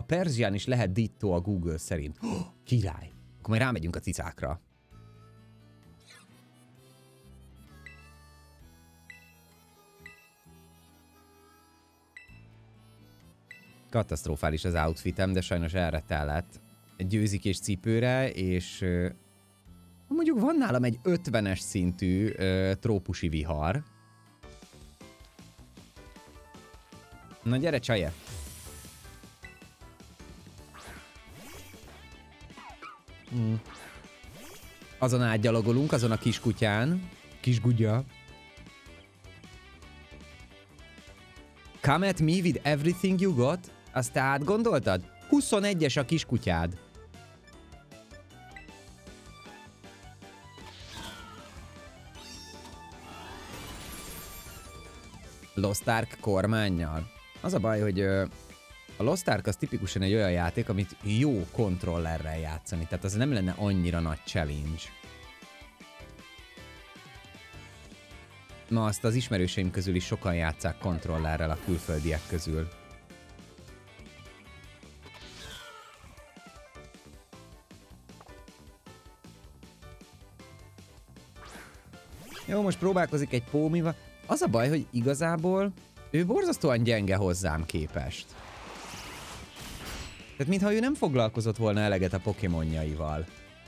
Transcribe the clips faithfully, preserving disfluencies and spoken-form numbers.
A Persián is lehet ditto a Google szerint. Oh, király! Akkor majd rámegyünk a cicákra. Katasztrofális az outfitem, de sajnos elretellett. Egy győzikés cipőre, és uh, mondjuk van nálam egy ötvenes szintű uh, trópusi vihar. Na gyere, csaje! Hmm. Azon átgyalogolunk, azon a kiskutyán. Kisgudja. Come at me with everything you got? Azt te átgondoltad? huszonegyes a kiskutyád. Lost Ark kormánnyal. Az a baj, hogy ö, a Lost Ark az tipikusan egy olyan játék, amit jó kontrollerrel játszani. Tehát az nem lenne annyira nagy challenge. Ma azt az ismerőseim közül is sokan játsszák kontrollerrel a külföldiek közül. Jó, most próbálkozik egy pómival. Az a baj, hogy igazából ő borzasztóan gyenge hozzám képest. Tehát mintha ő nem foglalkozott volna eleget a pokémonjaival.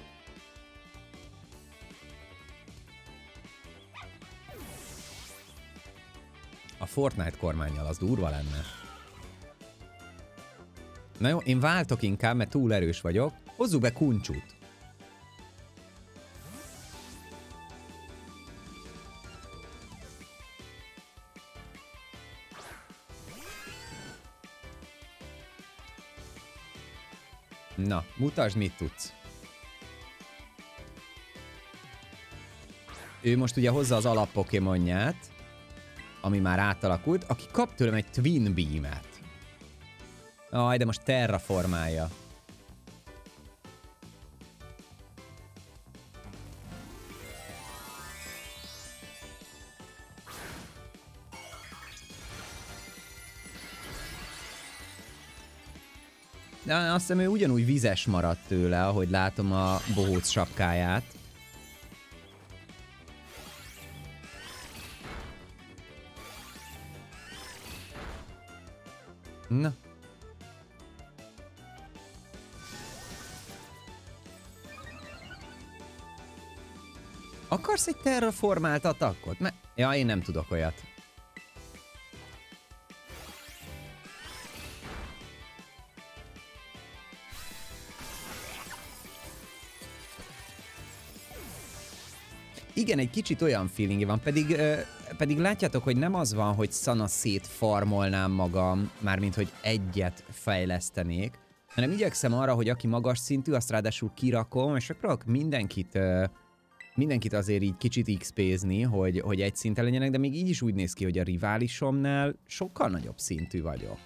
A Fortnite kormánnyal az durva lenne. Na jó, én váltok inkább, mert túl erős vagyok. Hozzuk be Kuncsut. Na, mutasd, mit tudsz. Ő most ugye hozza az alap pokémonját, ami már átalakult, aki kap tőlem egy Twin Beam-et. Aj, de most terraformálja. De azt hiszem, ő ugyanúgy vizes maradt tőle, ahogy látom a bohóc sapkáját. Na. Akarsz egy terraformált attackot? Me ja, én nem tudok olyat. Igen, egy kicsit olyan feelingje van, pedig, ö, pedig látjátok, hogy nem az van, hogy szana szétfarmolnám magam, mármint hogy egyet fejlesztenék, hanem igyekszem arra, hogy aki magas szintű, azt ráadásul kirakom, és akkor mindenkit, ö, mindenkit azért így kicsit iksz pézni, hogy, hogy egy szinten legyenek, de még így is úgy néz ki, hogy a riválisomnál sokkal nagyobb szintű vagyok.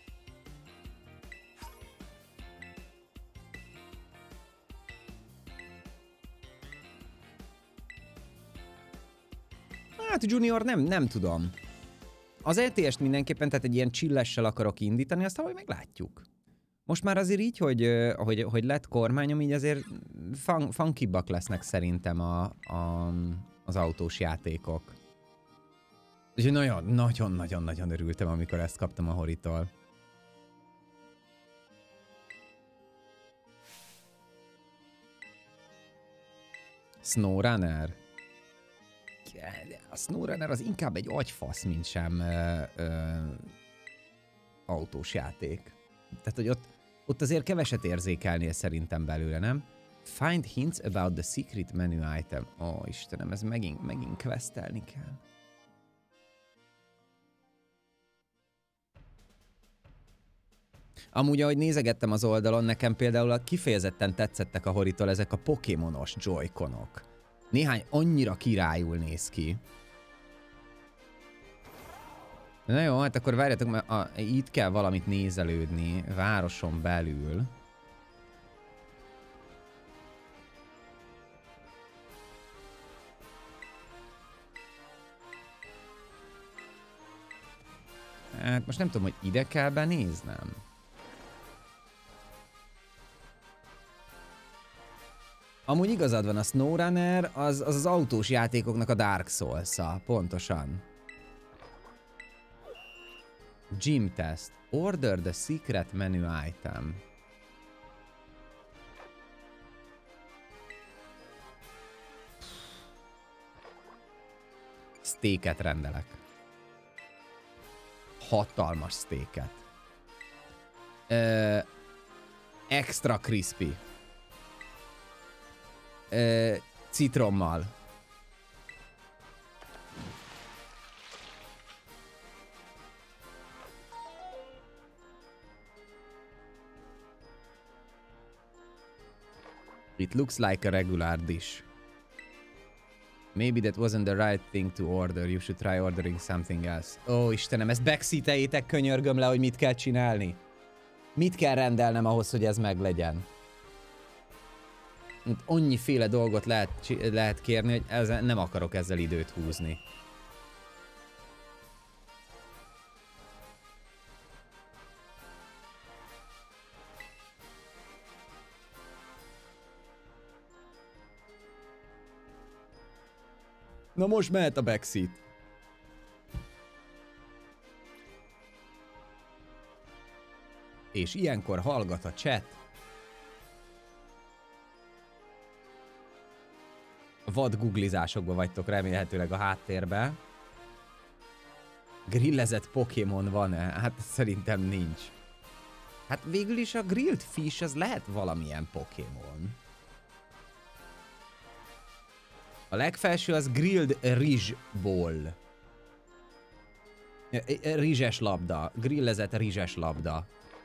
Hát Junior nem, nem tudom. Az é té est mindenképpen, tehát egy ilyen chillessel akarok indítani, aztán hogy meglátjuk. Most már azért így, hogy, hogy, hogy lett kormányom, így azért fun, funkibbak lesznek szerintem a, a, az autós játékok. Úgyhogy nagyon-nagyon-nagyon örültem, amikor ezt kaptam a Horitól. Snowrunner. A Snowrunner az inkább egy agyfasz, mint sem ö, ö, autós játék. Tehát, hogy ott, ott azért keveset érzékelnél szerintem belőle, nem? Find hints about the secret menu item. Ó, oh, Istenem, ez megint, megint questelni kell. Amúgy, ahogy nézegettem az oldalon, nekem például kifejezetten tetszettek a Horitól ezek a pokémonos joyconok. Néhány annyira királyul néz ki. Na jó, hát akkor várjátok, mert a, itt kell valamit nézelődni, városon belül. Hát most nem tudom, hogy ide kell benéznem. Amúgy igazad van, a SnowRunner az az, az autós játékoknak a Dark Souls-a. Pontosan. Gym test. Order the secret menu item. Steaket rendelek. Hatalmas steaket. Ö, extra crispy. Ö, citrommal. It looks like a regular dish. Maybe that wasn't the right thing to order. You should try ordering something else. Ó, Istenem, ezt backseat-eljétek, könyörgöm le, hogy mit kell csinálni. Mit kell rendelnem ahhoz, hogy ez meglegyen? Annyiféle dolgot lehet, lehet kérni, hogy ezzel, nem akarok ezzel időt húzni. Na most mehet a backseat. És ilyenkor hallgat a chat. Vad googlizásokba vagytok remélhetőleg a háttérbe. Grillezett Pokémon van-e? Hát szerintem nincs. Hát végül is a grilled fish az lehet valamilyen Pokémon. A legfelső az grilled rizs ball. Rizses labda. Grillezett rizses labda.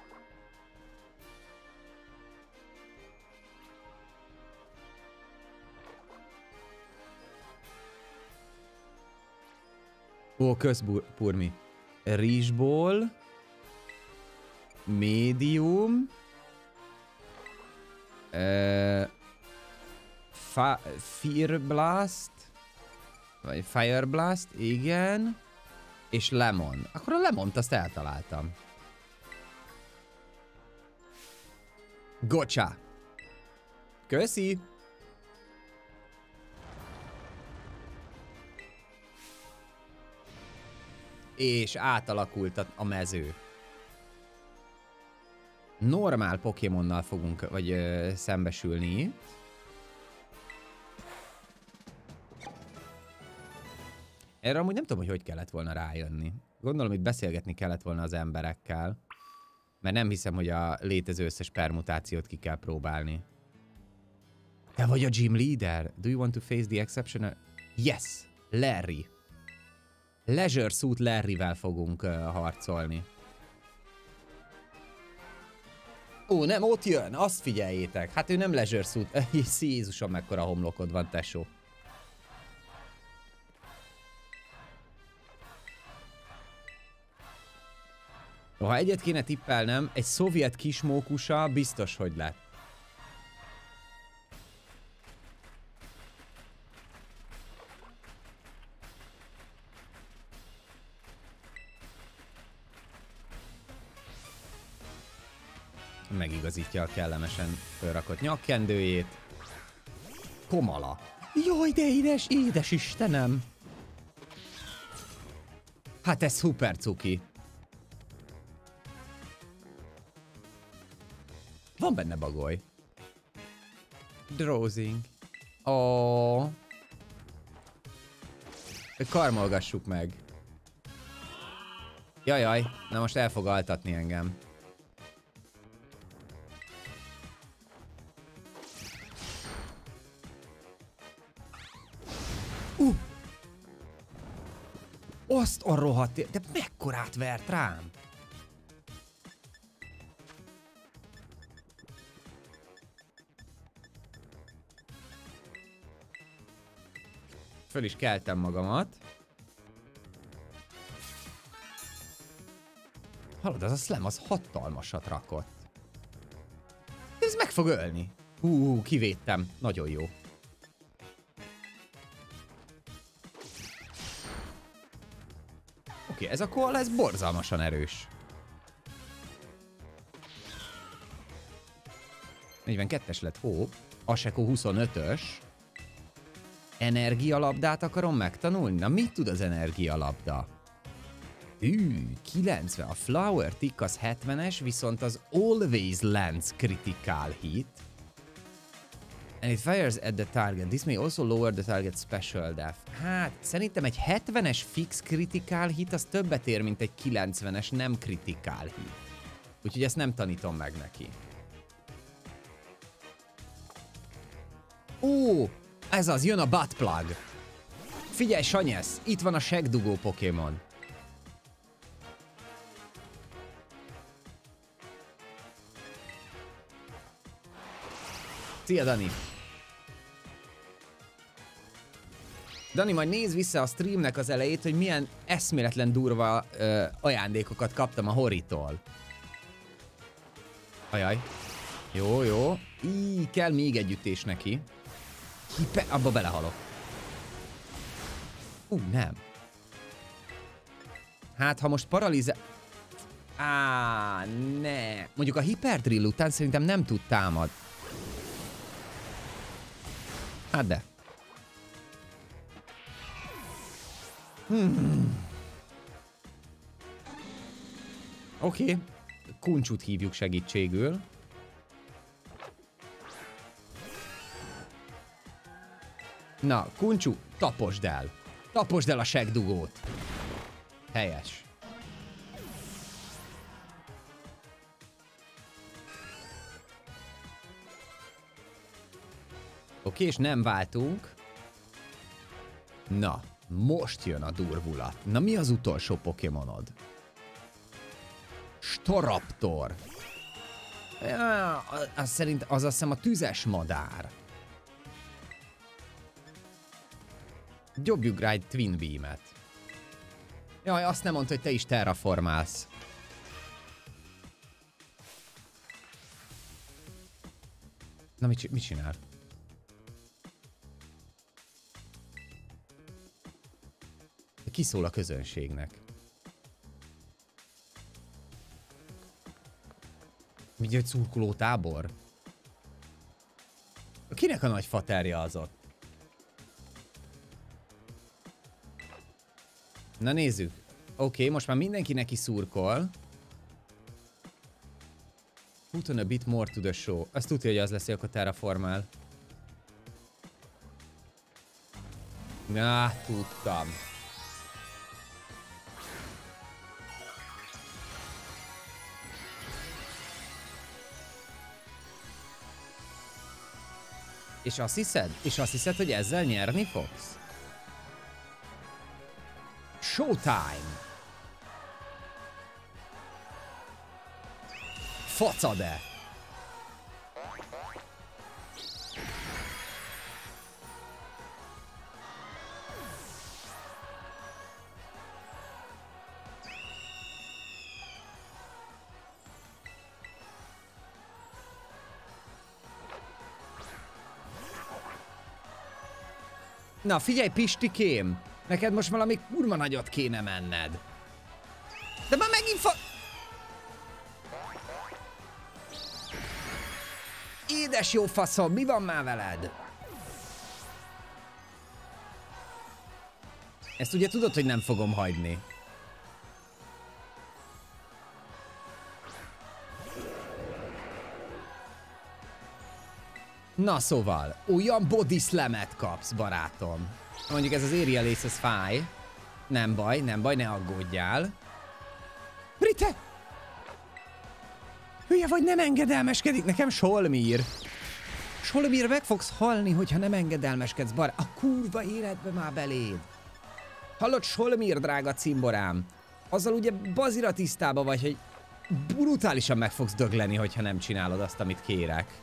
Ó, közpurmi. Rizsból. Medium. Uh, Fire Blast. Vagy Fire Blast, igen. És Lemon. Akkor a Lemont azt eltaláltam. Gotcha. Köszi. És átalakult a, a mező. Normál Pokémonnal fogunk, vagy ö, szembesülni itt. Erre amúgy nem tudom, hogy hogy kellett volna rájönni. Gondolom, hogy beszélgetni kellett volna az emberekkel. Mert nem hiszem, hogy a létező összes permutációt ki kell próbálni. Te vagy a gym leader? Do you want to face the exceptional? Yes! Larry. Leisure Suit Larryvel fogunk uh, harcolni. Ó, nem, ott jön! Azt figyeljétek! Hát ő nem Leisure Suit. Jézusom, mekkora homlokod van, tesó. Ha egyet kéne tippelnem, egy szovjet kismókusa biztos, hogy lett. Megigazítja a kellemesen fölrakott nyakkendőjét. Komala. Jaj, de édes, édes Istenem! Hát ez szuper cuki. Van benne bagoly. Drowsing. Oh. Karmolgassuk meg. Jajaj, na most el fog altatni engem. Uh. Azt a rohadt... De mekkorát vert rám? Föl is keltem magamat. Hallod, az a slam, az hatalmasat rakott. Ez meg fog ölni. Hú, kivédtem. Nagyon jó. Oké, ez a koala, ez borzalmasan erős. negyvenkettes lett Hope. Aseko huszonötös. Energialabdát akarom megtanulni? Na mit tud az energialabda? Hű, kilencven. A Flower Tick az hetvenes, viszont az Always Lands Critical Hit. And it fires at the target. This may also lower the target special def. Hát, szerintem egy hetvenes fix critical hit az többet ér, mint egy kilencvenes nem critical hit. Úgyhogy ezt nem tanítom meg neki. Ó, ez az, jön a buttplug. Figyelj, Sanyesz, itt van a segdugó Pokémon. Szia, Dani! Dani, majd nézz vissza a streamnek az elejét, hogy milyen eszméletlen durva ö, ajándékokat kaptam a Horitól. Ajaj. Jó, jó. Így kell még egy ütés neki. Hipe... Abba belehalok. Ú, uh, nem. Hát, ha most paralizál... Á, ne. Mondjuk a Hyperdrill után szerintem nem tud támad. Hát de. Hmm. Oké. Okay. Kuncsut hívjuk segítségül. Na, Kuncsú, taposd el. Taposd el a segdugót. Helyes. Oké, és nem váltunk. Na, most jön a durvulat. Na, mi az utolsó Pokémonod? Staraptor. Ja, az szerint az azt hiszem a tüzes madár. Dobjuk rá egy Twin Beam-et. Jaj, azt nem mondta, hogy te is terraformálsz. Na, mit, mit csinál? Ki szól a közönségnek? Ugye egy szurkoló tábor? Kinek a nagy faterja az ott? Na nézzük. Oké, okay, most már mindenki neki szurkol. Put on a bit more to the show. Azt tudja, hogy az lesz, hogy akkor terraformál. Na, tudtam. És azt hiszed? És azt hiszed, hogy ezzel nyerni fogsz? Showtime! Facade! Na figyelj, Pistikém! Neked most valami kurva nagyot kéne menned. De már megint fa... Édes jó faszom, mi van már veled? Ezt ugye tudod, hogy nem fogom hagyni. Na szóval, olyan body slam-et kapsz, barátom. Mondjuk ez az Aerial ez fáj. Nem baj, nem baj, ne aggódjál. Brite! Hülye vagy, nem engedelmeskedik nekem Solmír. Solmír, meg fogsz halni, hogyha nem engedelmeskedsz, bar. A kurva életbe már beléd. Hallod, Solmír, drága cimborám? Azzal ugye bazira tisztába vagy, hogy brutálisan meg fogsz dögleni, hogyha nem csinálod azt, amit kérek.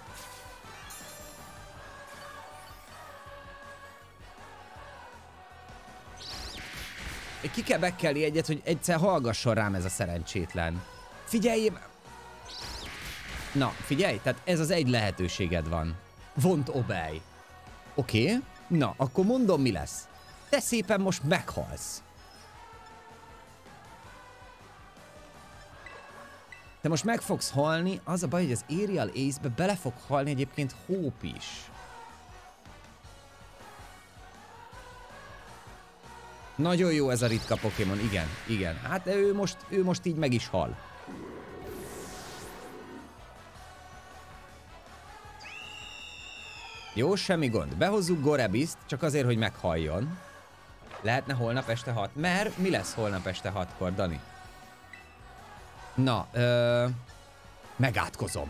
Ki kell bekkelni egyet, hogy egyszer hallgasson rám ez a szerencsétlen. Figyelj! Na, figyelj, tehát ez az egy lehetőséged van. Won't obey. Oké, okay. Na, akkor mondom, mi lesz. Te szépen most meghalsz. Te most meg fogsz halni, az a baj, hogy az Aerial Ace-be bele fog halni egyébként Hope is. Nagyon jó ez a ritka Pokémon, igen, igen. Hát de ő most, ő most így meg is hal. Jó, semmi gond. Behozzuk Gorebiszt, csak azért, hogy meghalljon. Lehetne holnap este hat? Mert mi lesz holnap este hatkor, Dani? Na, ö... megátkozom.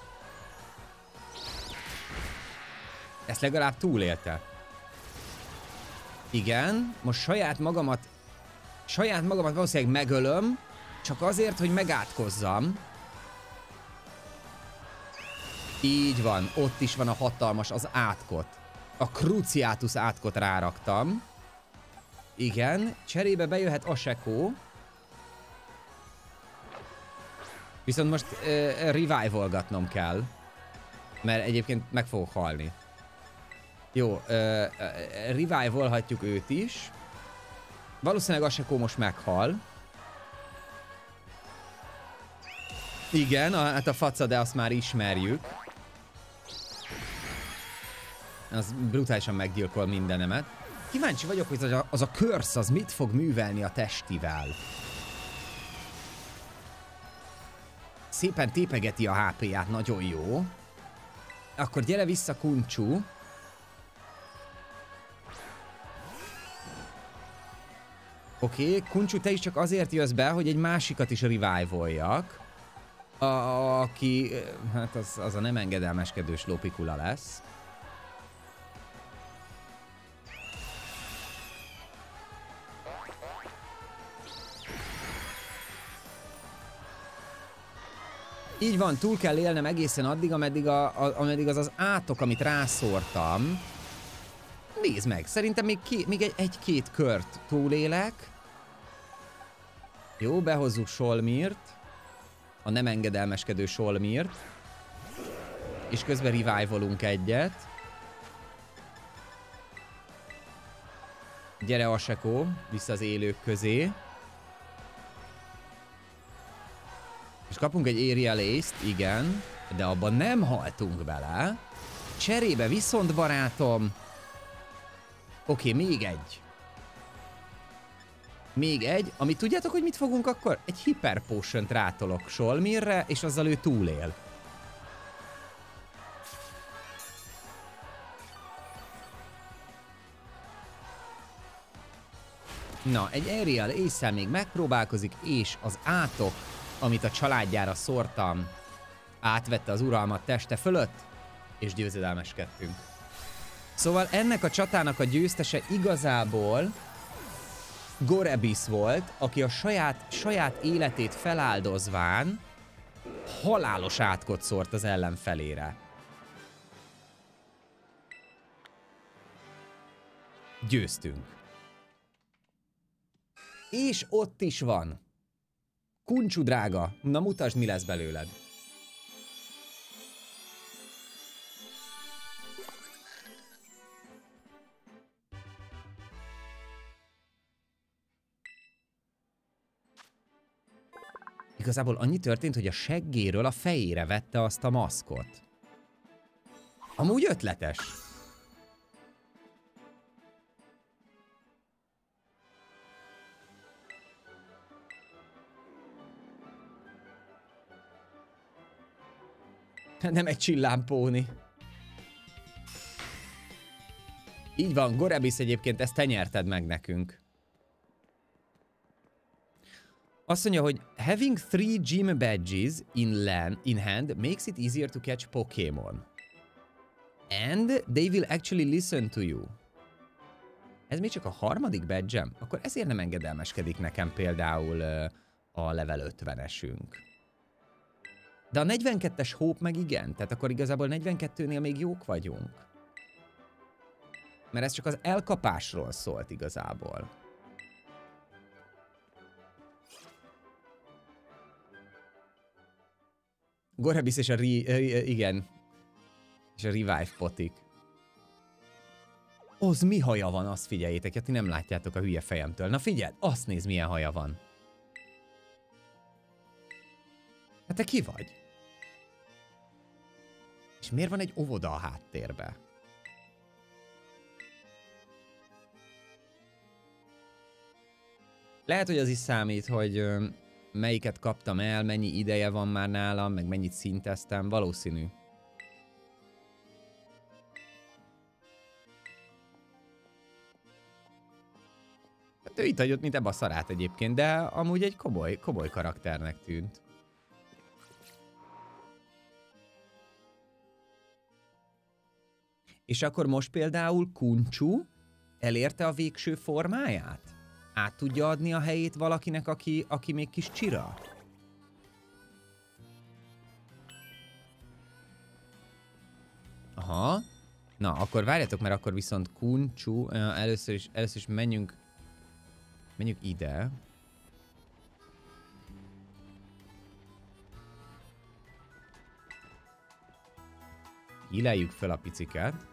Ezt legalább túlélte. Igen, most saját magamat, saját magamat valószínűleg megölöm, csak azért, hogy megátkozzam. Így van, ott is van a hatalmas, az átkot. A Cruciatus átkot ráraktam. Igen, cserébe bejöhet a Sekó. Viszont most uh, revivalgatnom kell. Mert egyébként meg fogok halni. Jó, uh, uh, revivalhatjuk őt is. Valószínűleg a Sekó most meghal. Igen, a, hát a faca, de azt már ismerjük. Az brutálisan meggyilkol mindenemet. Kíváncsi vagyok, hogy az a, az a curse az mit fog művelni a testivel. Szépen tépegeti a há pé-ját, nagyon jó. Akkor gyere vissza, Kuncsú. Oké, okay, Kuncsú, te is csak azért jössz be, hogy egy másikat is revivaljak. A, aki, hát az, az a nem engedelmeskedős Lopikula lesz. Így van, túl kell élnem egészen addig, ameddig, a, a, ameddig az az átok, amit rászórtam. Nézd meg, szerintem még, ké, még egy, egy-két kört túlélek. Jó, behozzuk Solmirt. A nem engedelmeskedő Solmirt. És közben revivalunk egyet. Gyere, Aseko, vissza az élők közé. És kapunk egy Aerial Ace-t, igen, de abban nem haltunk bele. Cserébe viszont, barátom... Oké, okay, még egy. Még egy, amit tudjátok, hogy mit fogunk akkor? Egy Hyper Potion-t rátolok Solmirre, és azzal ő túlél. Na, egy Aerial Ace-szel még megpróbálkozik, és az átok, amit a családjára szórtam, átvette az uralmat teste fölött, és győzedelmeskedtünk. Szóval ennek a csatának a győztese igazából Gorebisz volt, aki a saját, saját életét feláldozván halálos átkot szórt az ellenfelére. Győztünk. És ott is van. Kuncsú drága, na mutasd, mi lesz belőled. Igazából annyi történt, hogy a seggéről a fejére vette azt a maszkot. Amúgy ötletes. Nem egy csillámpóni. Így van, Gorebisz, egyébként ezt te nyerted meg nekünk. Azt mondja, hogy having three gym badges in, land, in hand makes it easier to catch Pokémon. And they will actually listen to you. Ez még csak a harmadik badge-em? Akkor ezért nem engedelmeskedik nekem például uh, a level ötvenesünk. De a negyvenkettes Hope meg igen, tehát akkor igazából negyvenkettőnél még jók vagyunk. Mert ez csak az elkapásról szólt igazából. Gorebisz és a re, igen. És a revive potik. Az mi haja van, azt figyeljétek, hát ti nem látjátok a hülye fejemtől. Na figyeld, azt nézd, milyen haja van. Hát te ki vagy? És miért van egy óvoda a háttérbe? Lehet, hogy az is számít, hogy ö, melyiket kaptam el, mennyi ideje van már nálam, meg mennyit szinteztem. Valószínű. Hát ő itt hagyott, mint ebbe a szarát egyébként, de amúgy egy komoly, komoly karakternek tűnt. És akkor most például Kuncsú elérte a végső formáját? Át tudja adni a helyét valakinek, aki, aki még kis csira? Aha. Na, akkor várjatok, mert akkor viszont Kuncsú, először is, először is menjünk, menjünk ide. Híleljük fel a piciket.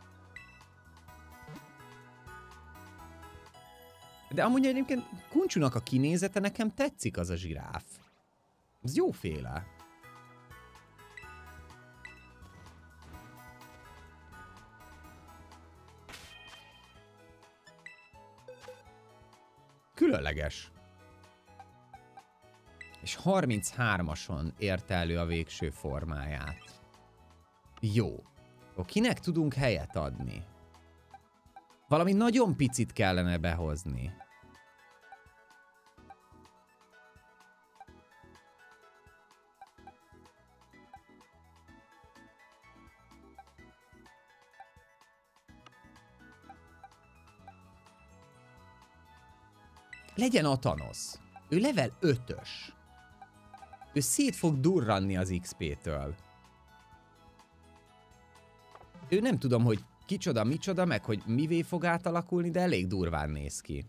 De amúgy egyébként Kuncsúnak a kinézete nekem tetszik, az a zsiráf. Ez jóféle. Különleges. És harminchármason érte elő a végső formáját. Jó. Akkor kinek tudunk helyet adni? Valami nagyon picit kellene behozni. Legyen a Thanos. Ő level ötös. Ő szét fog durranni az iksz pé-től. Ő nem tudom, hogy kicsoda, micsoda, meg hogy mivé fog átalakulni, de elég durván néz ki.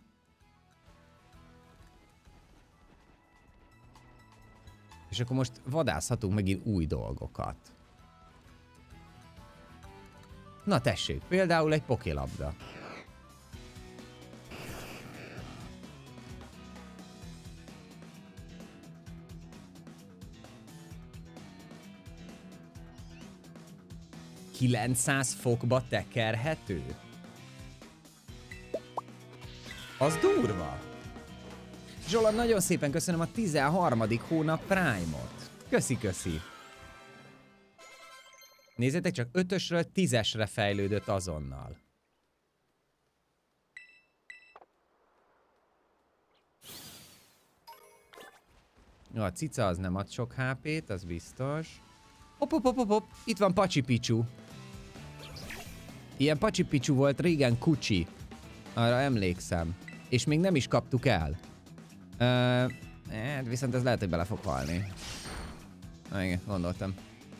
És akkor most vadászhatunk megint új dolgokat. Na tessék, például egy pokélabda. kilencszáz fokba tekerhető? Az durva. Zsola, nagyon szépen köszönöm a tizenharmadik hónap Prime-ot. Köszi, köszi. Nézzétek csak, ötösről tízesre fejlődött azonnal. Jó, a cica az nem ad sok há pét, az biztos. Hop, hop, hop, hop, hop. Itt van Pacsi Picchu. Ilyen Pacsi Picchu volt régen Kucsi. Arra emlékszem. És még nem is kaptuk el. Uh, eh, viszont ez lehet, hogy bele fog halni. Na igen, gondoltam.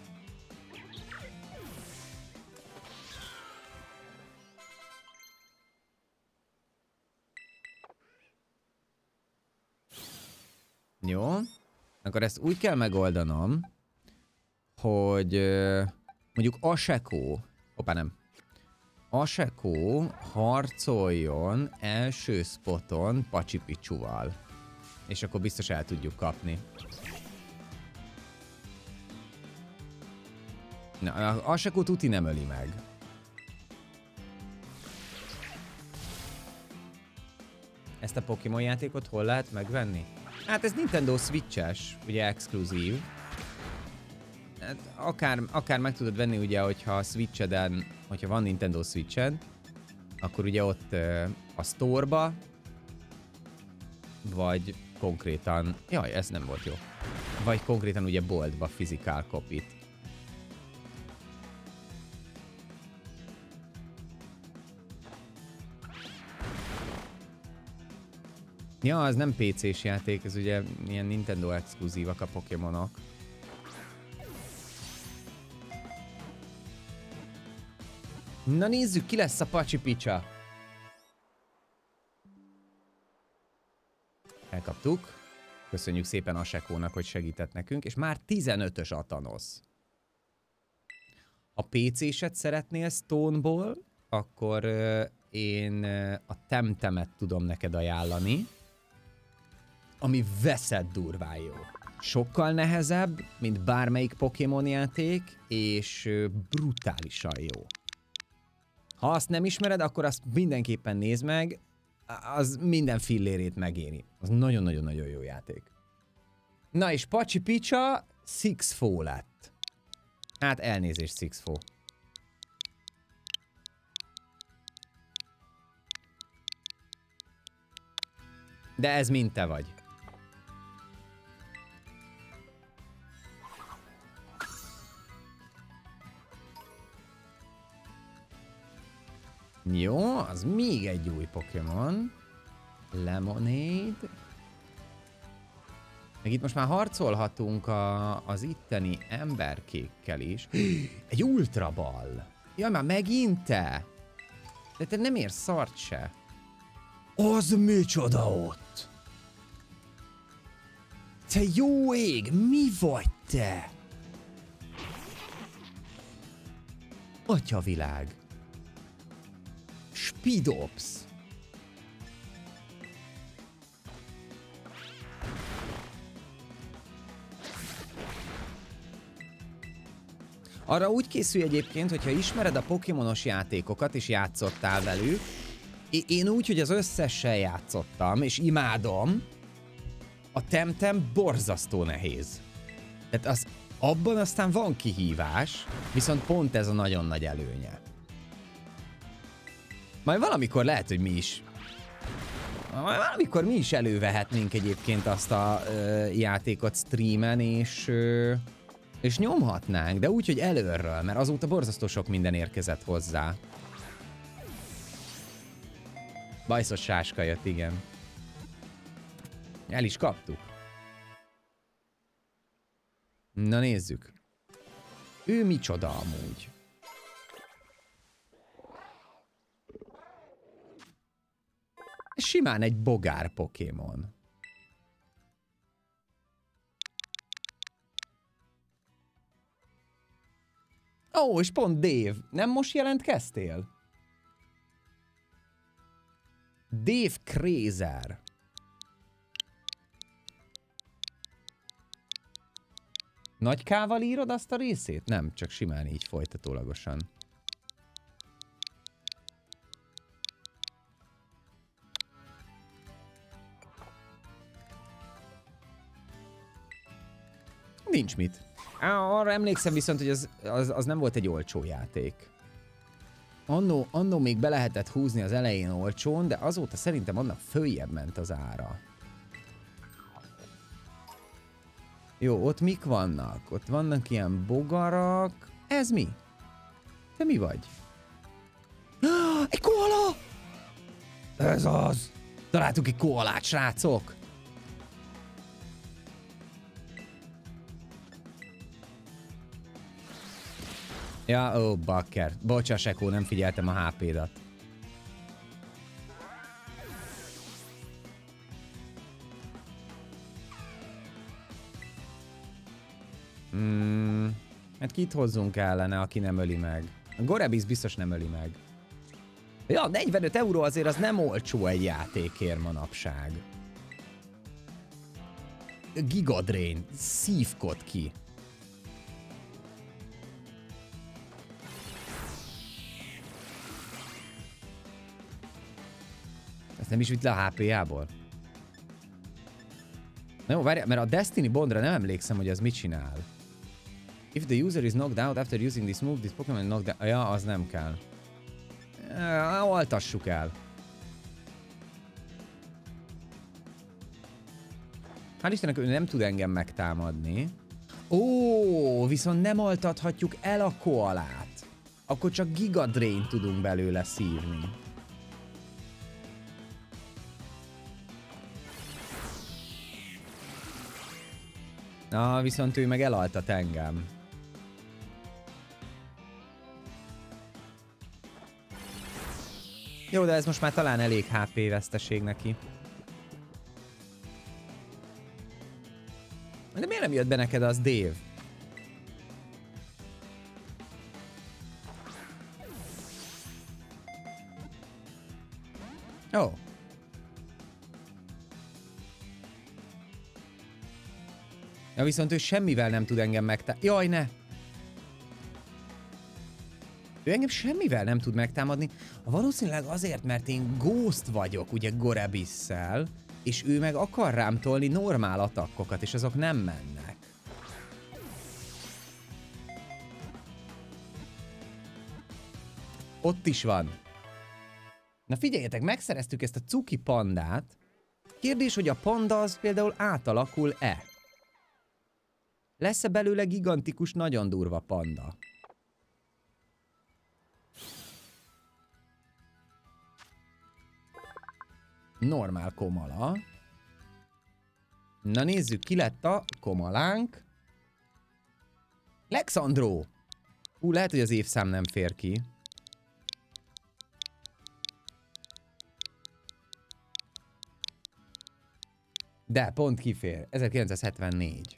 Jó. Akkor ezt úgy kell megoldanom, hogy uh, mondjuk Asheko, hoppá nem, Asheko harcoljon első spoton Pacsi Picchuval. És akkor biztos el tudjuk kapni. Na, Asheko tuti nem öli meg. Ezt a Pokémon játékot hol lehet megvenni? Hát ez Nintendo Switch-es, ugye exkluzív. Hát akár, akár meg tudod venni ugye, hogyha a Switch-eden, hogyha van Nintendo Switch-ed, akkor ugye ott uh, a store-ba, vagy konkrétan, jaj, ez nem volt jó, vagy konkrétan ugye boltba physical copy-t. Ja, az nem pé cés játék, ez ugye ilyen Nintendo exkluzívak a Pokémonok. Na nézzük, ki lesz a Pacsi Picsa. Elkaptuk. Köszönjük szépen Ashekónak, hogy segített nekünk, és már tizenötös a Thanos. Ha pé céset szeretnél Stone-ból, akkor uh, én uh, a Temtemet tudom neked ajánlani, ami veszett durván jó. sokkal nehezebb, mint bármelyik Pokémon játék, és brutálisan jó. Ha azt nem ismered, akkor azt mindenképpen nézd meg, az minden fillérét megéri. Az nagyon-nagyon-nagyon jó játék. Na és Pacsi Picsa Sixfo lett. Hát elnézést, Sixfo. De ez mind te vagy. Jó, az még egy új Pokémon. Lemonade. Meg itt most már harcolhatunk a, az itteni emberkékkel is. Egy ultraball. Jaj, már megint te? De te nem érsz szart se. Az micsoda ott? Te jó ég, mi vagy te? Atyavilág. Spidops. Arra úgy készülj egyébként, hogyha ismered a Pokémonos játékokat és játszottál velük. Én úgy, hogy az összessel játszottam, és imádom. A Temtem borzasztó nehéz. Tehát az, abban aztán van kihívás, viszont pont ez a nagyon nagy előnye. Majd valamikor lehet, hogy mi is... Majd valamikor mi is elővehetnénk egyébként azt a ö, játékot streamen, és... Ö, és nyomhatnánk, de úgy, hogy előről, mert azóta borzasztó sok minden érkezett hozzá. Bajszos sáska jött, igen. El is kaptuk. Na nézzük. Ő micsoda amúgy? Simán egy bogár Pokémon. Ó, és pont Dave. Nem most jelentkeztél? Dave Crazer. Nagy K-val írod azt a részét? Nem, csak simán így folytatólagosan. Nincs mit. Arra emlékszem viszont, hogy az, az, az nem volt egy olcsó játék. Annó, annó még be lehetett húzni az elején olcsón, de azóta szerintem annak följebb ment az ára. Jó, ott mik vannak? Ott vannak ilyen bogarak. Ez mi? Te mi vagy? Egy koala! Ez az! Találtuk egy koalát, srácok! Ja, ó, bakker. Bocsáss, Eko, nem figyeltem a há pédat. Hmm, hát kit hozzunk ellene, aki nem öli meg? A Gorebyss biztos nem öli meg. Ja, negyvenöt euró azért az nem olcsó egy játékért manapság. Giga Drain, szívkod ki. Ezt nem is vitt le a há péjából? Na jó, várjál, mert a Destiny Bondra nem emlékszem, hogy az mit csinál. If the user is knocked out after using this move, this Pokémon knocked out... Ja, az nem kell. Ja, altassuk el. Hál' Istennek, ő nem tud engem megtámadni. Ó, viszont nem altathatjuk el a koalát. Akkor csak Giga Drain tudunk belőle szívni. Na, viszont ő meg elaltat engem. Jó, de ez most már talán elég há pé veszteség neki. De miért nem jött be neked az, Dave? Ó. Oh. Ja, viszont ő semmivel nem tud engem megtámadni. Jaj, ne! Ő engem semmivel nem tud megtámadni. Valószínűleg azért, mert én Ghost vagyok, ugye Gorebisszel, és ő meg akar rám tolni normál attakkokat, és azok nem mennek. Ott is van. Na figyeljetek, megszereztük ezt a cuki pandát. Kérdés, hogy a panda az például átalakul-e? Lesz-e belőle gigantikus, nagyon durva panda? Normál komala. Na nézzük, ki lett a komalánk. Lexandró! Hú, lehet, hogy az évszám nem fér ki. De, pont kifér. ezerkilencszázhetvennégy.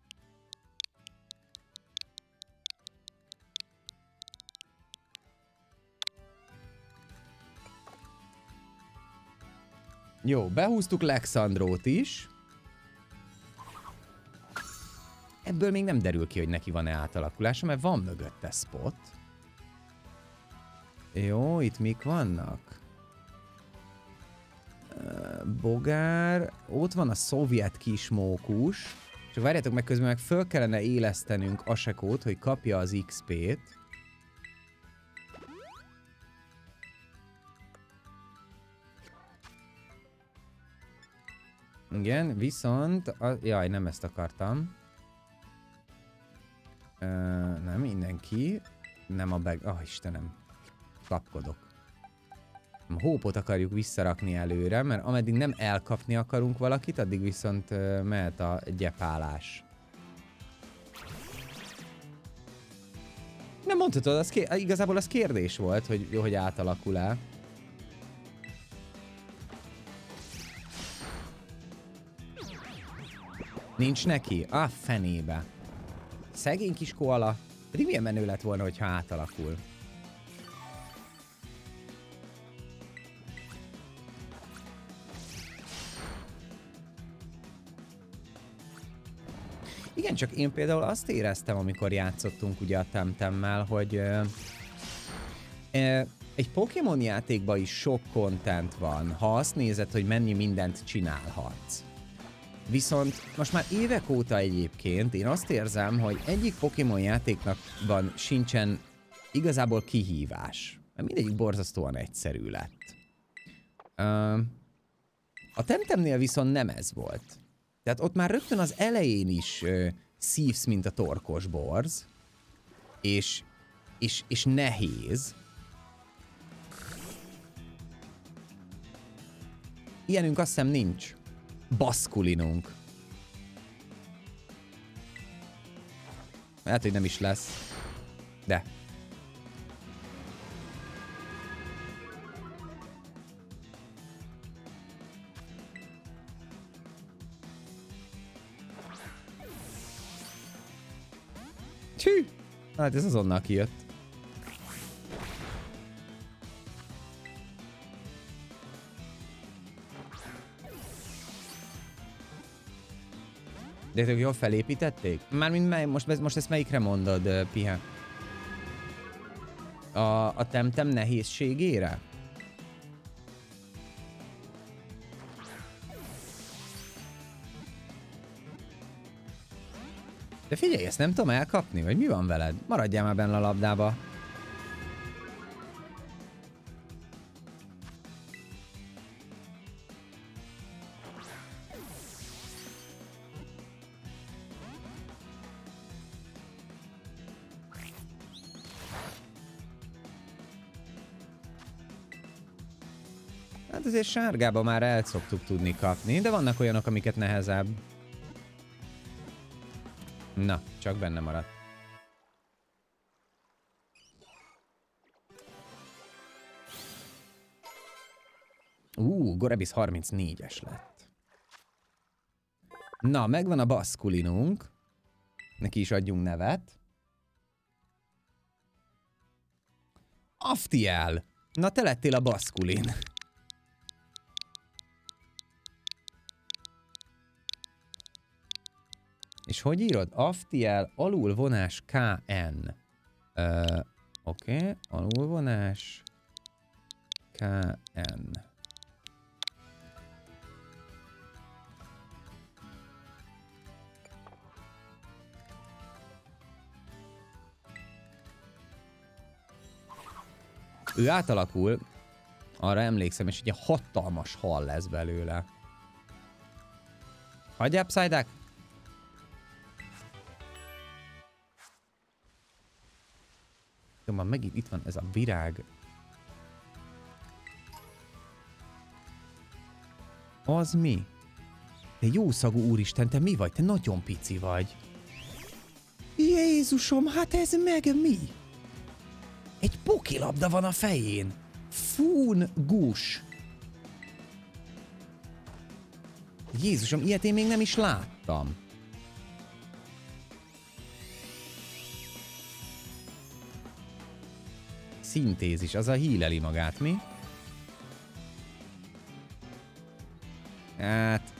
Jó, behúztuk Lexandrót is. Ebből még nem derül ki, hogy neki van-e átalakulása, mert van mögötte spot. Jó, itt mik vannak? Bogár, ott van a szovjet kismókus. És várjátok meg, közben meg föl kellene élesztenünk Asekót, hogy kapja az iksz pét. Igen, viszont... A, jaj, nem ezt akartam. Ö, nem, mindenki. Nem a beg... Ah, Istenem. Kapkodok. A hópot akarjuk visszarakni előre, mert ameddig nem elkapni akarunk valakit, addig viszont uh, mehet a gyepálás. Nem mondhatod, az igazából az kérdés volt, hogy jó, hogy átalakul-e. Nincs neki? Ah, fenébe. Szegény kis koala. Pedig milyen menő lett volna, hogyha átalakul. Igen, csak én például azt éreztem, amikor játszottunk ugye a Temtemmel, hogy uh, uh, egy Pokémon játékban is sok content van, ha azt nézed, hogy mennyi mindent csinálhatsz. Viszont most már évek óta egyébként én azt érzem, hogy egyik Pokémon játéknak sincsen igazából kihívás. Mert mindegyik borzasztóan egyszerű lett. Uh, a Temtemnél viszont nem ez volt. Tehát ott már rögtön az elején is uh, szívsz, mint a torkos borz. És, és, és nehéz. Ilyenünk azt hiszem nincs. Baszkulinunk. Lehet, hogy nem is lesz. De. Tű! Hát ez azonnal kijött. De ők jól felépítették? Mármint mely, most, most ezt melyikre mondod, uh, Pihe? A, a Temtem nehézségére? De figyelj, ezt nem tudom elkapni, vagy mi van veled? Maradjál már benne a labdába. Hát azért sárgába már el szoktuk tudni kapni, de vannak olyanok, amiket nehezebb. Na, csak benne maradt. Ú, Gorebiss harmincnégyes lett. Na, megvan a baszkulinunk. Neki is adjunk nevet. Aftiel! Na, te lettél a baszkulin. És hogy írod? Aftiel alulvonás ká en. Uh, Oké, okay. Alulvonás ká en. Ő átalakul, arra emlékszem, és egy hatalmas hal lesz belőle. Hagyjál, Psyduck! Jó, már megint itt van ez a virág. Az mi? Te jószagú úristen, te mi vagy? Te nagyon pici vagy. Jézusom, hát ez meg mi? Egy pokilabda van a fején. Fún gus. Jézusom, ilyet én még nem is láttam. Szintézis, az a híleli magát, mi? Hát...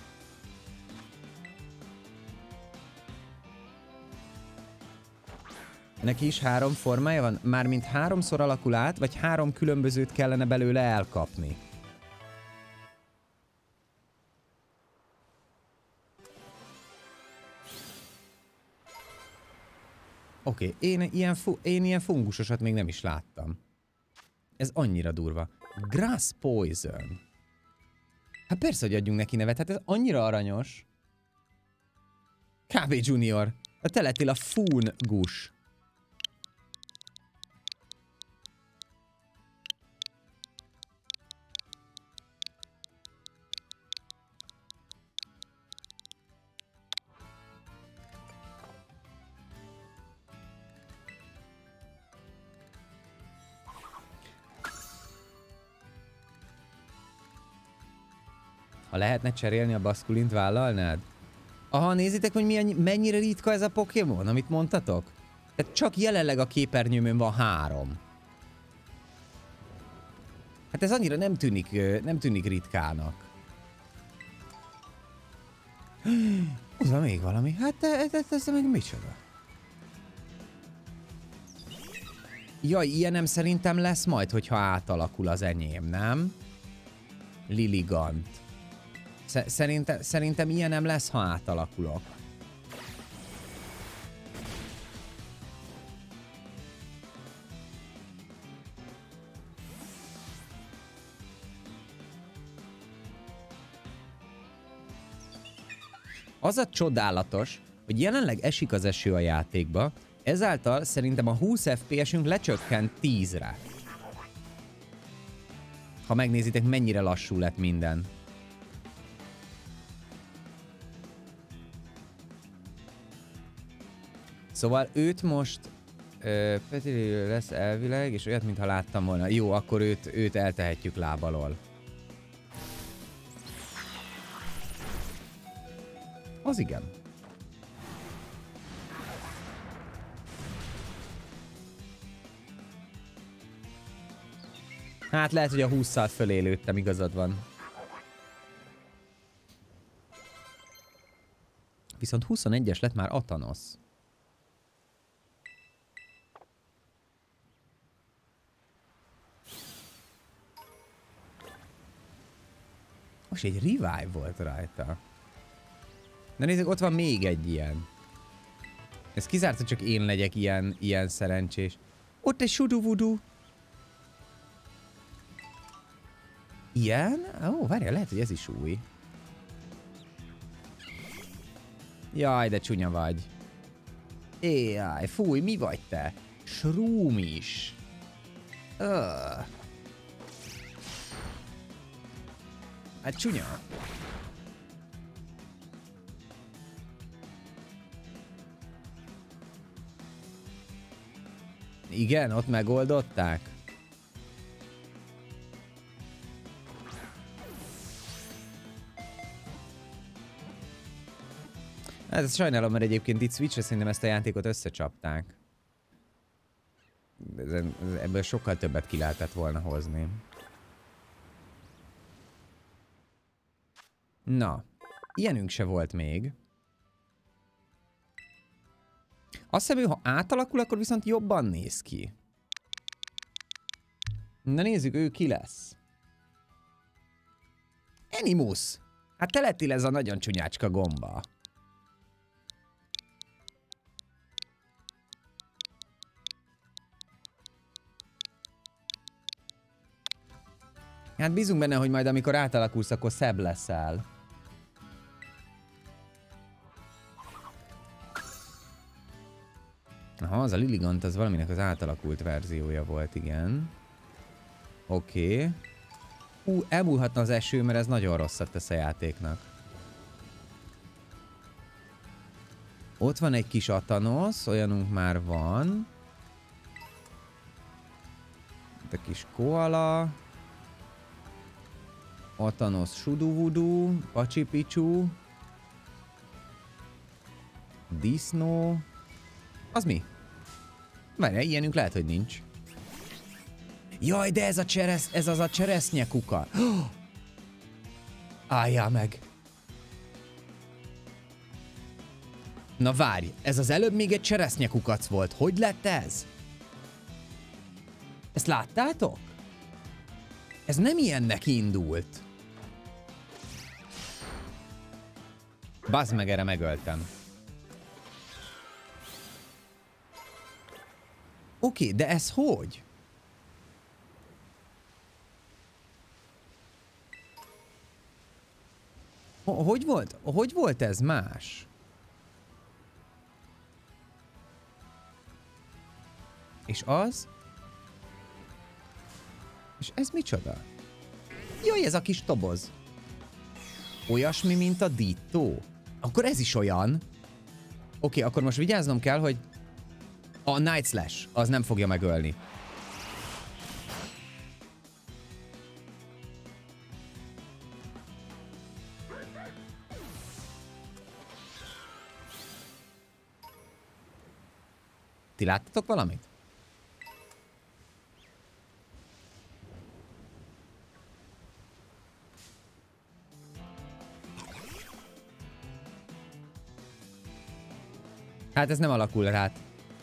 Neki is három formája van? Mármint háromszor alakul át, vagy három különbözőt kellene belőle elkapni? Oké, okay, én, ilyen én ilyen fungusosat még nem is láttam. Ez annyira durva. Grass Poison. Hát persze, hogy adjunk neki nevet, hát ez annyira aranyos. ká bé Junior. Hát te lettél a fungus. Ha lehetne cserélni a baszkulint, vállalnád? Aha, nézzétek, hogy milyen, mennyire ritka ez a Pokémon, amit mondtatok? Tehát csak jelenleg a képernyőmön van három. Hát ez annyira nem tűnik, nem tűnik ritkának. Az van még valami? Hát ez, ez, ez meg micsoda? Jaj, ilyenem szerintem lesz majd, hogyha átalakul az enyém, nem? Lilligant. Szerintem, szerintem ilyen nem lesz, ha átalakulok. Az a csodálatos, hogy jelenleg esik az eső a játékba, ezáltal szerintem a húsz ef pé esünk lecsökkent tízre. Ha megnézitek, mennyire lassú lett minden. Szóval őt most ö, Petri lesz elvileg, és olyat, mintha láttam volna. Jó, akkor őt, őt eltehetjük láb alól. Az igen. Hát lehet, hogy a hússzal fölé lőttem, igazad van. Viszont huszonegyes lett már Atanos. Most egy revive volt rajta. De nézzük, ott van még egy ilyen. Ez kizárt, hogy csak én legyek ilyen, ilyen szerencsés. Ott egy sudu-vudu. Ilyen? Ó, várjál, lehet, hogy ez is új. Jaj, de csúnya vagy. Éjjaj, fúj, mi vagy te? Shroom is. Öh. Hát csúnya. Igen, ott megoldották. Hát ezt sajnálom, mert egyébként itt Switchre szerintem ezt a játékot összecsapták. Ebből sokkal többet ki lehetett volna hozni. Na, ilyenünk se volt még. Azt hiszem, hogy ha átalakul, akkor viszont jobban néz ki. Na nézzük, ő ki lesz. Animus! Hát te lettél ez a nagyon csúnyácska gomba. Hát bízunk benne, hogy majd amikor átalakulsz, akkor szebb leszel. Aha, az a Lilligant, az valaminek az átalakult verziója volt, igen. Oké. Okay. Hú, elmúlhatna az eső, mert ez nagyon rosszat tesz a játéknak. Ott van egy kis Atanosz, olyanunk már van. Itt a kis koala. Atanosz Suduvudu, Pacsipicsú. Disznó. Az mi? Várjál, ilyenünk lehet, hogy nincs. Jaj, de ez a cseresz, ez az a cseresznye kuka. Oh! Álljál meg. Na várj, ez az előbb még egy cseresznye kukac volt. Hogy lett ez? Ezt láttátok? Ez nem ilyennek indult. Bazd meg, erre megöltem. Oké, okay, de ez hogy? Hogy volt? Hogy volt ez más? És az? És ez micsoda? Jaj, ez a kis toboz. Olyasmi, mint a Ditto. Akkor ez is olyan. Oké, okay, akkor most vigyáznom kell, hogy a Night Slash, az nem fogja megölni. Ti láttatok valamit? Hát ez nem alakul rá.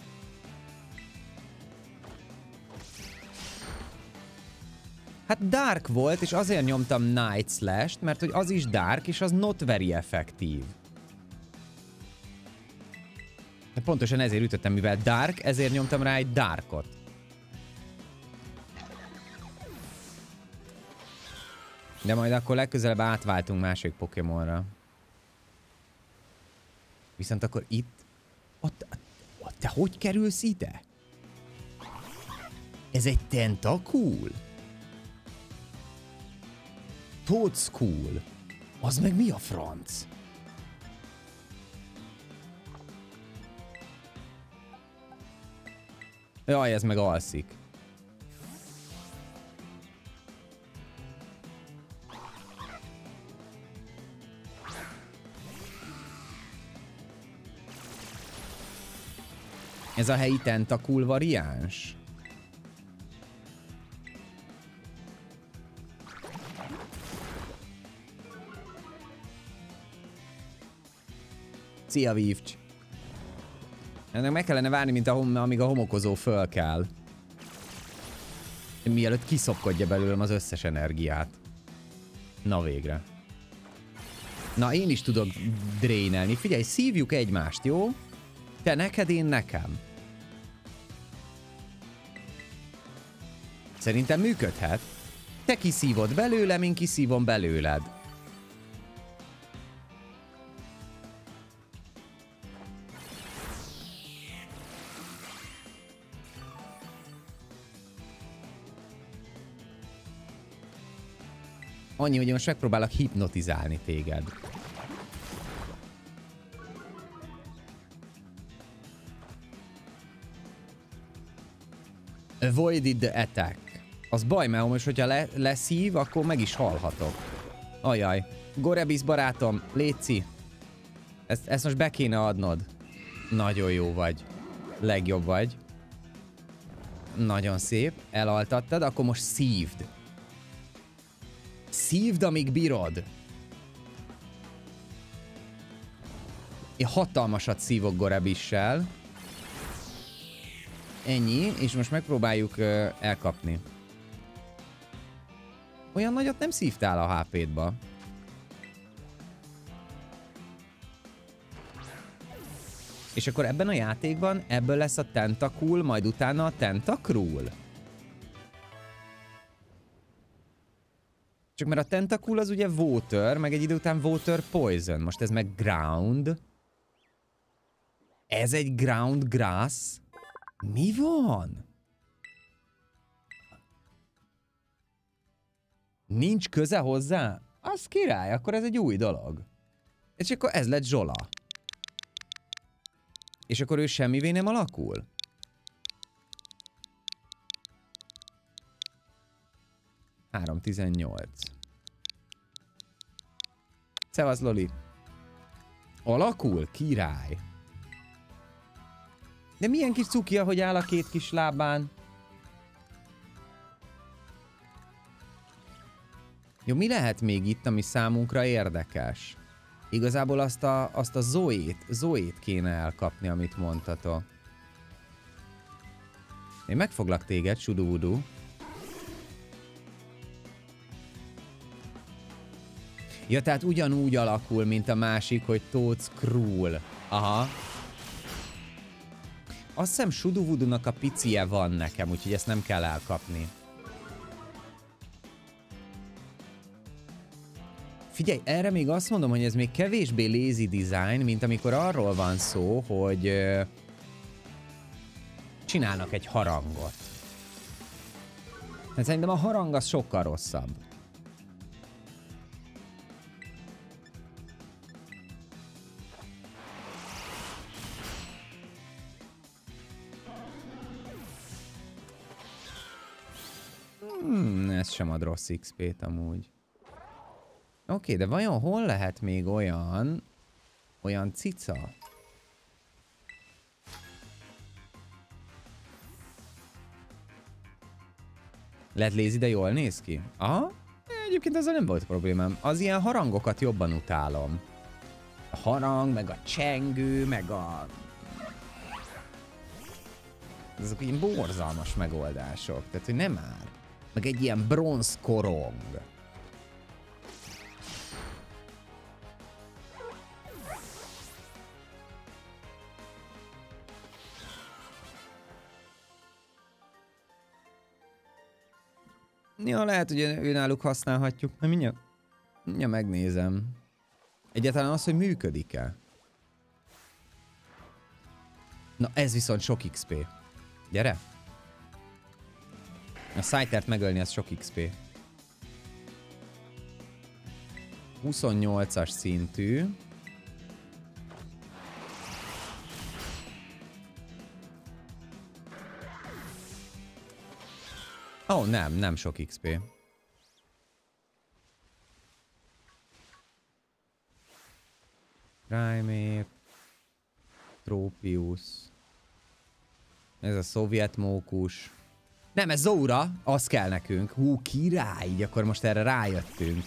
Hát Dark volt, és azért nyomtam Night Slash-t, mert hogy az is Dark, és az not very effektív. De pontosan ezért ütöttem, mivel Dark, ezért nyomtam rá egy Darkot. De majd akkor legközelebb átváltunk másik Pokémonra. Viszont akkor itt... Ott, ott, te hogy kerülsz ide? Ez egy tentakul? Toadskool. Az meg mi a franc? Jaj, ez meg alszik. Ez a helyi tentakul variáns. Szia, Vívcs! Ennek meg kellene várni, mint a hom amíg a homokozó fölkel. Mielőtt kiszopkodja belőlem az összes energiát. Na végre. Na, én is tudok drénelni. Figyelj, szívjuk egymást, jó? Te neked, én nekem. Szerintem működhet. Te kiszívod belőlem, én kiszívom belőled. Annyi, hogy most megpróbálok hipnotizálni téged. Avoided the attack. Az baj, mert most, hogyha le leszív, akkor meg is halhatok. Ajaj. Gorebisz barátom, léci. Ezt, ezt most be kéne adnod. Nagyon jó vagy. Legjobb vagy. Nagyon szép. Elaltattad, akkor most szívd. Szívd, amíg bírod. Én hatalmasat szívok Gorebissel. ennyi, és most megpróbáljuk uh, elkapni. Olyan nagyot nem szívtál a há pé-dba. És akkor ebben a játékban ebből lesz a Tentacool, majd utána a Tentacruel. Csak mert a Tentacool az ugye Water, meg egy idő után Water Poison. Most ez meg Ground. Ez egy Ground Grass? Mi van? Nincs köze hozzá? Az király, akkor ez egy új dolog. És akkor ez lett Zsola. És akkor ő semmivé nem alakul? három tizennyolc. Szevasz, Loli. Alakul? Király. De milyen kis cukia, hogy áll a két kis lábán. Jó, mi lehet még itt, ami számunkra érdekes? Igazából azt a, azt a Zoét, Zoét kéne elkapni, amit mondtatok. Én megfoglak téged, Suduvudu. Ja, tehát ugyanúgy alakul, mint a másik, hogy Toadskruel. Aha. Azt hiszem Suduvudunak a picie van nekem, úgyhogy ezt nem kell elkapni. Figyelj, erre még azt mondom, hogy ez még kevésbé lazy design, mint amikor arról van szó, hogy uh, csinálnak egy harangot. Hát szerintem a harang az sokkal rosszabb. Hmm, ez sem ad rossz iksz pét amúgy. Oké, okay, de vajon hol lehet még olyan, olyan cica? Lehet lazy, de jól néz ki? Aha, egyébként ezzel nem volt problémám. Az ilyen harangokat jobban utálom. A harang, meg a csengő, meg a... Ezek ilyen borzalmas megoldások, tehát hogy nem áll. Meg egy ilyen bronz korong. Ja, lehet, hogy őnáluk használhatjuk. Na, mindjárt, mindjárt megnézem. Egyáltalán az, hogy működik-e? Na, ez viszont sok iksz pé. Gyere! A Scythert megölni, az sok iksz pé. huszonnyolcas szintű. Ó, oh, nem, nem sok iksz pé. Primeape. Tropius. Ez a szovjet mókus. Nem, ez Zora, az kell nekünk. Hú, király, így akkor most erre rájöttünk.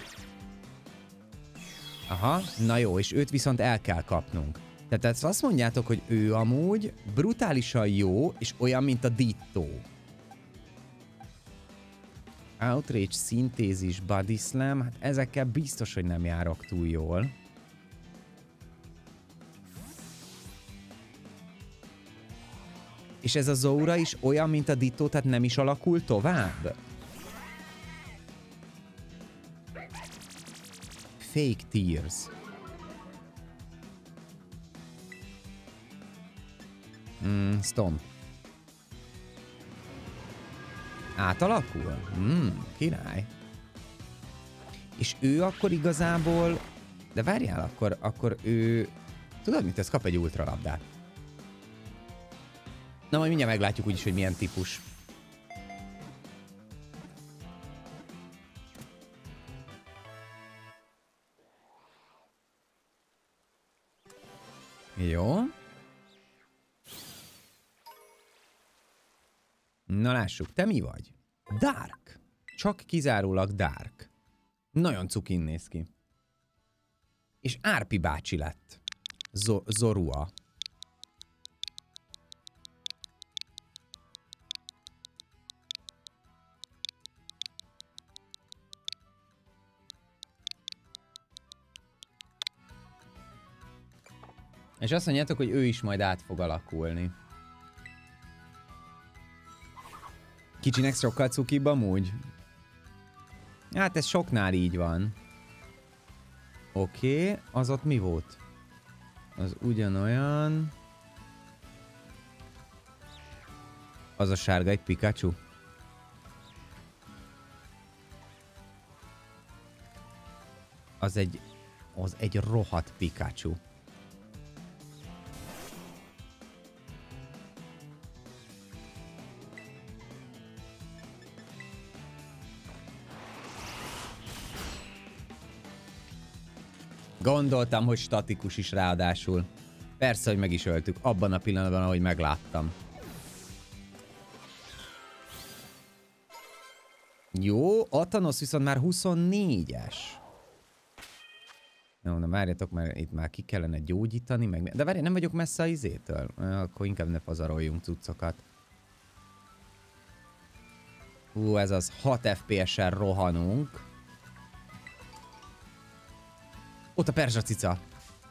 Aha, na jó, és őt viszont el kell kapnunk. Tehát ezt azt mondjátok, hogy ő amúgy brutálisan jó, és olyan, mint a Ditto. Outrage, szintézis, body slam, hát ezekkel biztos, hogy nem járok túl jól. És ez a Zora is olyan, mint a Ditto, tehát nem is alakul tovább? Fake Tears. Mm, Stomp. Átalakul? Hmm, király. És ő akkor igazából... De várjál, akkor, akkor ő... Tudod mit, ez kap egy ultralabdát. Na, majd mindjárt meglátjuk úgyis, hogy milyen típus. Jó. Na lássuk, te mi vagy? Dark. Csak kizárólag Dark. Nagyon cukin néz ki. És Árpi bácsi lett. Zo- Zorua. És azt mondjátok, hogy ő is majd át fog alakulni. Kicsinek sokkal cukibb amúgy? Hát ez soknál így van. Oké, okay, az ott mi volt? Az ugyanolyan... Az a sárga egy Pikachu? Az egy... Az egy rohadt Pikachu. Gondoltam, hogy statikus is ráadásul. Persze, hogy meg is öltük. Abban a pillanatban, ahogy megláttam. Jó, Atanos viszont már huszonnégyes. Jó, na várjatok, mert itt már ki kellene gyógyítani, meg... De várj, nem vagyok messze a izétől. Akkor inkább ne pazaroljunk cuccokat. Hú, ez az hat ef pé es-sel rohanunk. Ott a perzsa cica.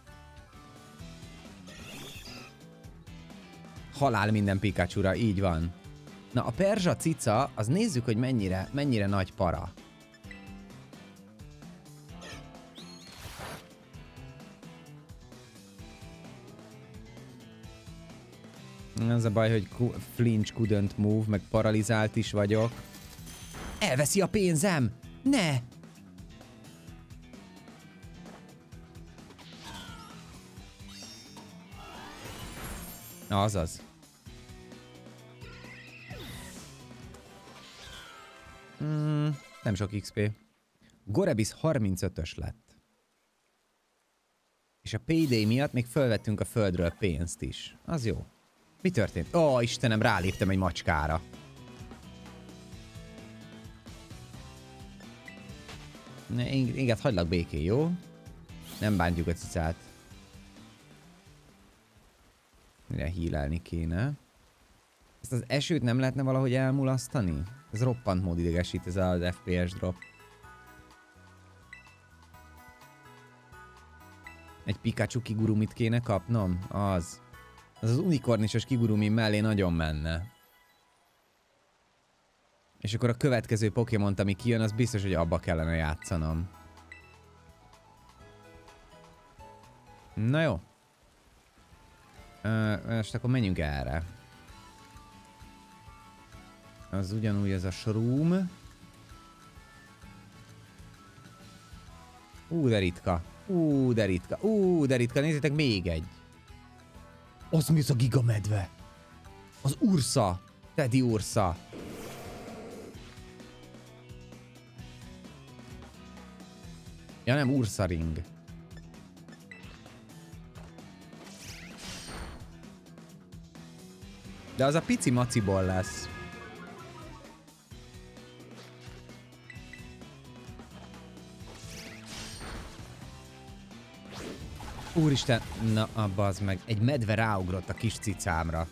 Halál minden Pikachura, így van. Na, a perzsa cica, az nézzük, hogy mennyire, mennyire nagy para. Az a baj, hogy flinch couldn't move, meg paralizált is vagyok. Elveszi a pénzem! Ne! Na, azaz. Mm, nem sok iksz pé. Gorebisz harmincötös lett. És a Payday miatt még fölvettünk a földről pénzt is. Az jó. Mi történt? Ó, oh, Istenem, ráléptem egy macskára. Ne, inget hagylak békén, jó? Nem bántjuk a cicát. Mire hílelni kéne. Ezt az esőt nem lehetne valahogy elmulasztani? Ez roppant mód idegesít, ez az ef pé es drop. Egy Pikachu kigurumit kéne kapnom? Az. Az az unikornisos kigurumi mellé nagyon menne. És akkor a következő Pokémont, ami kijön, az biztos, hogy abba kellene játszanom. Na jó. Uh, most akkor menjünk erre. Az ugyanúgy ez a Shroom. Ú, de ritka. Ú, de ritka. Ú, de ritka. Nézzétek, még egy. Az mi az a gigamedve? Az Ursa. Teddy Ursa. Ja nem, Ursa Ring. De az a pici maciból lesz. Úristen, na abba az meg. Egy medve ráugrott a kis cicámra.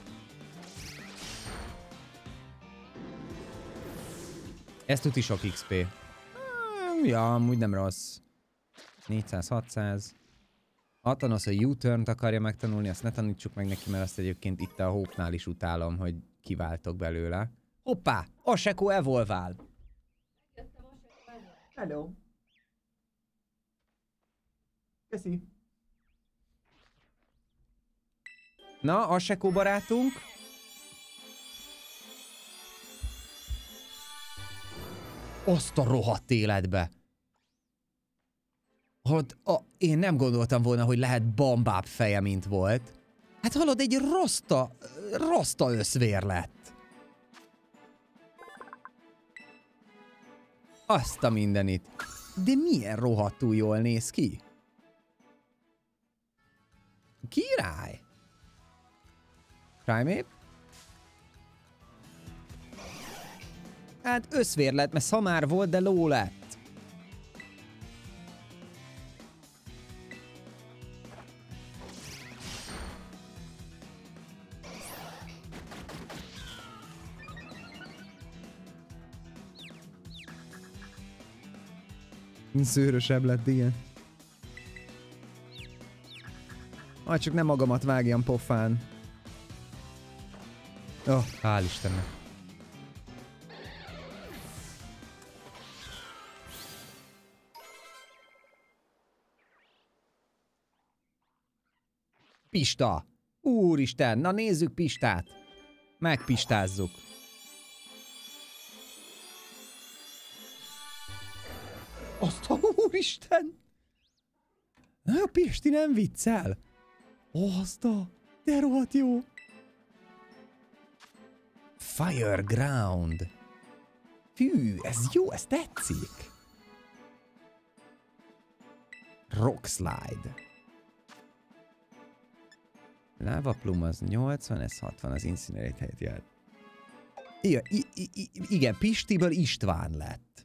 Ez tuti sok iksz pé. Ja, amúgy nem rossz. négyszáz-hatszáz. Atanos a U-turn-t akarja megtanulni, azt ne tanítsuk meg neki, mert azt egyébként itt a Hope-nál is utálom, hogy kiváltok belőle. Hoppá! Asheko evolvál! Hello! Köszi! Na, Asheko barátunk? Azt a rohadt életbe! Hogy a, én nem gondoltam volna, hogy lehet bambább feje, mint volt. Hát hallod, egy rosta, rosta összvér lett. Azt a mindenit. De milyen rohadtul jól néz ki. Király! Primeape? Hát összvér lett, mert szamár volt, de ló lett. Szőrösebb lett, igen. Majd csak nem magamat vágjam pofán. Oh, hál' Istennek. Pista! Úristen, na nézzük Pistát! Megpistázzuk. Azt a úristen! Na, a Pisti nem viccel. Azt a... De rohadt jó! Fireground. Fű, ez jó, ez tetszik. Rockslide. Lava Plume az nyolcvan, ez hatvan, az Incinerate helyett jár. Igen, i, i, i, igen, Pistiből István lett.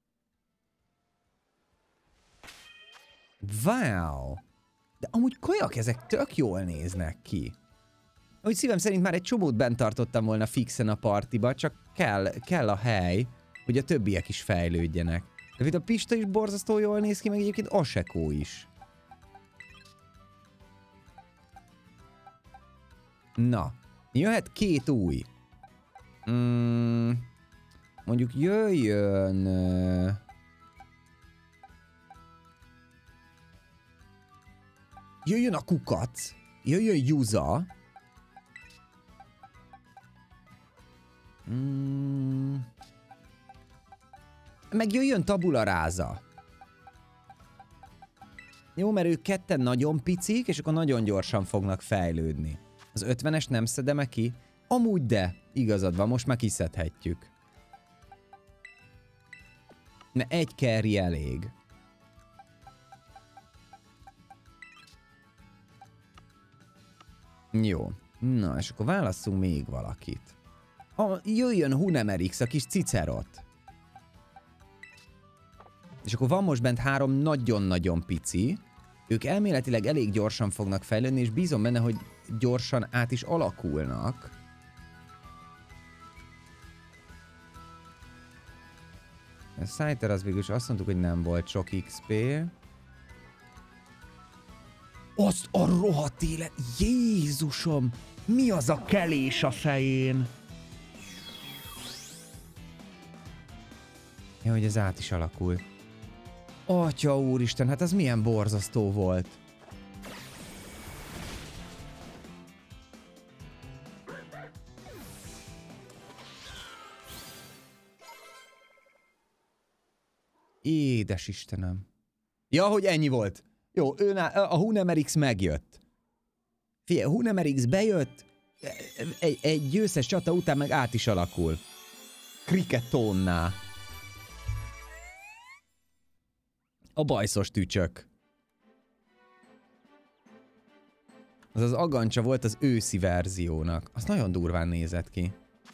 Wow! De amúgy kajak, ezek tök jól néznek ki. Ahogy szívem szerint már egy csomót bent tartottam volna fixen a partiba, csak kell, kell a hely, hogy a többiek is fejlődjenek. De itt a Pista is borzasztó jól néz ki, meg egyébként Aseko is. Na, jöhet két új. Mm, mondjuk jöjjön... Uh, jöjjön a kukac. Jöjjön Yuza. Mm, meg jöjjön Tabula Rasa. Jó, mert ők ketten nagyon picik, és akkor nagyon gyorsan fognak fejlődni. Az ötvenes nem szedem-e ki? Amúgy de, igazad van, most már kiszedhetjük. Ne, egy carry elég. Jó. Na, és akkor válasszunk még valakit. A, jöjjön Hunemerix, a kis Cicerot. És akkor van most bent három nagyon-nagyon pici. Ők elméletileg elég gyorsan fognak fejlődni, és bízom benne, hogy gyorsan át is alakulnak. A Scyther az végül is azt mondtuk, hogy nem volt sok iksz pé. Azt a rohadt élet! Jézusom! Mi az a kelés a fején? Ja, hogy ez át is alakul. Atya úristen, hát az milyen borzasztó volt. Édes Istenem. Ja, hogy ennyi volt. Jó, ő, a Hunemerix megjött. Figyelj, Hunemerix bejött, egy, egy győztes csata után meg át is alakul. Kriketonná. A bajszos tücsök. Az az agancsa volt az őszi verziónak. Az nagyon durván nézett ki.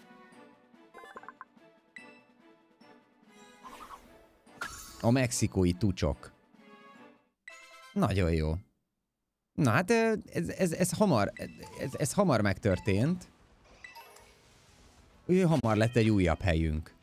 A mexikói tucsok. Nagyon jó. Na hát ez, ez, ez hamar, ez, ez hamar megtörtént. Úgy hamar lett egy újabb helyünk.